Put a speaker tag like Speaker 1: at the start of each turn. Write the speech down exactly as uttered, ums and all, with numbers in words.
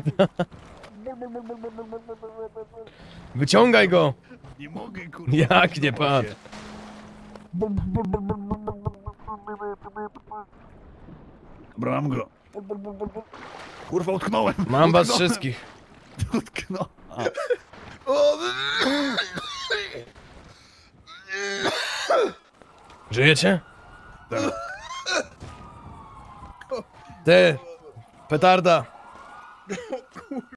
Speaker 1: Wyciągaj go!
Speaker 2: Nie mogę, kurwa.
Speaker 1: Jak nie, patrz?
Speaker 2: Dobra, mam go. Kurwa, utknąłem.
Speaker 1: Mam was
Speaker 2: Utknąłem.
Speaker 1: wszystkich.
Speaker 2: Utknąłem. A.
Speaker 1: Żyjecie?
Speaker 2: Tak.
Speaker 1: Ty! Petarda!